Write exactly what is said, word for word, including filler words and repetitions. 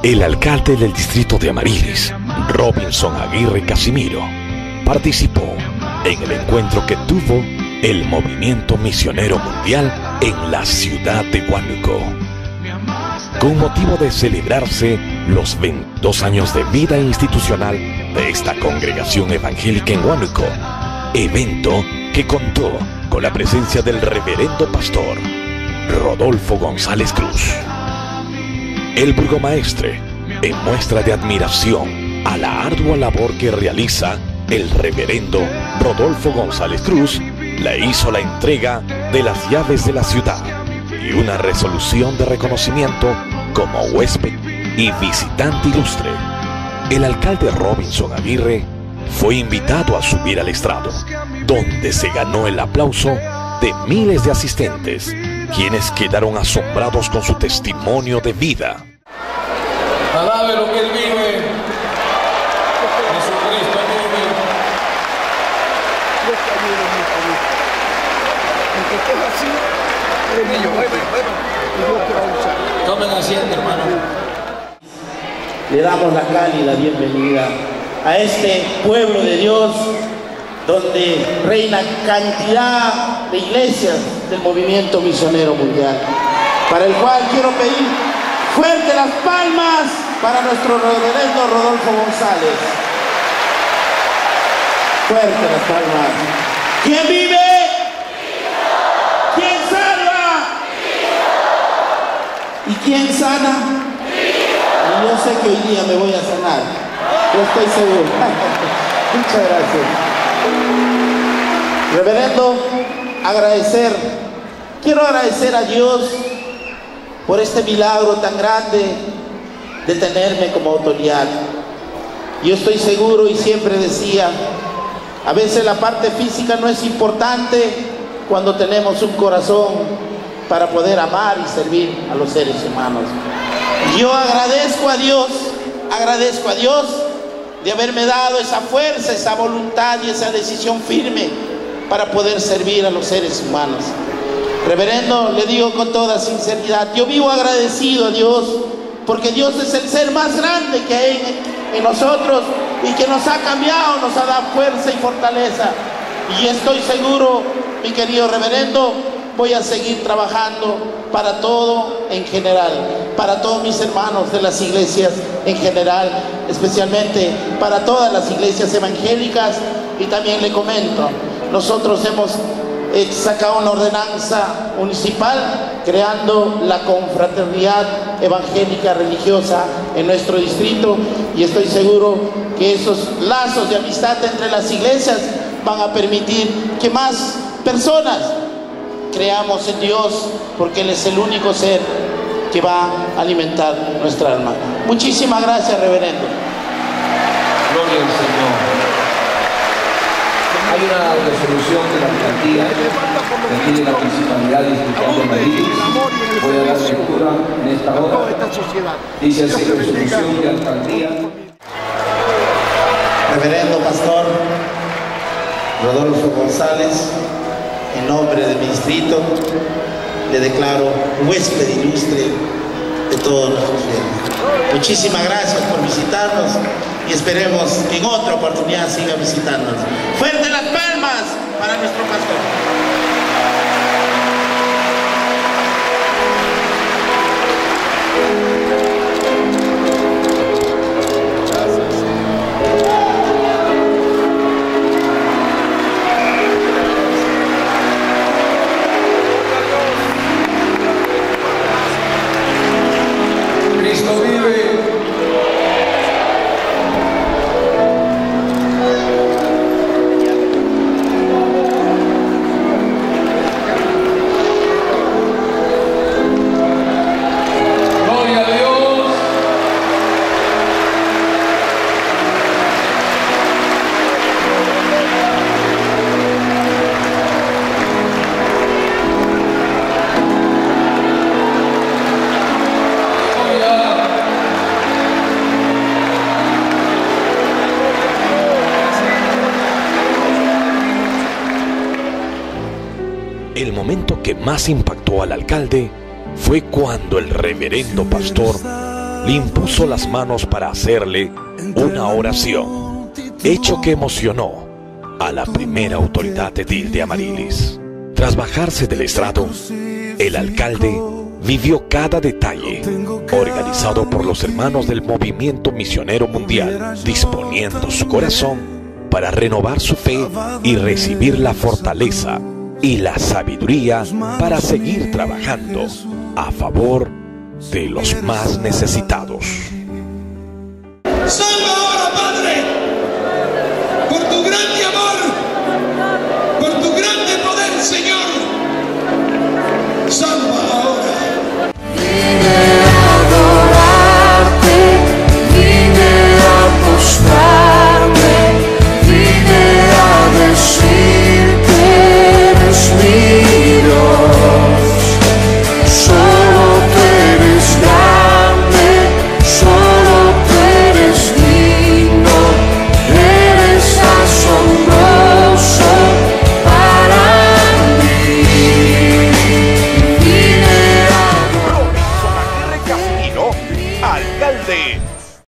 El alcalde del distrito de Amarilis, Robinson Aguirre Casimiro, participó en el encuentro que tuvo el Movimiento Misionero Mundial en la ciudad de Huánuco, con motivo de celebrarse los veintidós años de vida institucional de esta congregación evangélica en Huánuco, evento que contó con la presencia del reverendo pastor Rodolfo González Cruz. El burgomaestre, en muestra de admiración a la ardua labor que realiza el reverendo Rodolfo González Cruz, le hizo la entrega de las llaves de la ciudad y una resolución de reconocimiento como huésped y visitante ilustre. El alcalde Robinson Aguirre fue invitado a subir al estrado, donde se ganó el aplauso de miles de asistentes, quienes quedaron asombrados con su testimonio de vida. Alabe lo que Él vive. Jesucristo vive. Tomen asiento, hermano. Le damos la cálida bienvenida a este pueblo de Dios, donde reina cantidad de iglesias del Movimiento Misionero Mundial, para el cual quiero pedir fuerte las palmas para nuestro reverendo Rodolfo González. Fuerte las palmas. ¿Quién vive? ¿Quién salva? ¿Y quién sana? Y yo sé que hoy día me voy a sanar. Yo estoy seguro. Muchas gracias. Reverendo, agradecer. Quiero agradecer a Dios por este milagro tan grande de tenerme como autoridad. Yo estoy seguro y siempre decía, a veces la parte física no es importante cuando tenemos un corazón para poder amar y servir a los seres humanos. Yo agradezco a Dios, agradezco a Dios de haberme dado esa fuerza, esa voluntad y esa decisión firme para poder servir a los seres humanos. Reverendo, le digo con toda sinceridad, yo vivo agradecido a Dios porque Dios es el ser más grande que hay en, en nosotros y que nos ha cambiado, nos ha dado fuerza y fortaleza. Y estoy seguro, mi querido reverendo, voy a seguir trabajando para todo en general, para todos mis hermanos de las iglesias en general, especialmente para todas las iglesias evangélicas. Y también le comento, nosotros hemos eh, sacado una ordenanza municipal creando la confraternidad evangélica religiosa en nuestro distrito, y estoy seguro que esos lazos de amistad entre las iglesias van a permitir que más personas creamos en Dios, porque Él es el único ser que va a alimentar nuestra alma. Muchísimas gracias, reverendo. Gloria al Señor. Hay una resolución de la alcaldía que tiene la principalidad distrital de Madrid. Voy a dar lectura en esta hora. Dice así: resolución de alcaldía. Reverendo pastor Rodolfo González, en nombre de mi distrito, le declaro huésped ilustre de todos nuestros fieles. Muchísimas gracias por visitarnos y esperemos que en otra oportunidad siga visitándonos. ¡Fuerte las palmas para nuestro pastor! Cristo vive. Gloria a Dios. El momento que más impactó al alcalde fue cuando el reverendo pastor le impuso las manos para hacerle una oración, hecho que emocionó a la primera autoridad edil de Amarilis. Tras bajarse del estrado, el alcalde vivió cada detalle organizado por los hermanos del Movimiento Misionero Mundial, disponiendo su corazón para renovar su fe y recibir la fortaleza y la sabiduría para seguir trabajando a favor de los más necesitados. Salva ahora, Padre, por tu grande amor, por tu grande poder, Señor. Salva ahora. Vine a adorarte, vine a postrarme, vine a decir que eres mi Dios. Solo tú eres grande, solo tú eres digno, eres asombroso para mí. Vine a Robinson Aguirre Casimiro, alcalde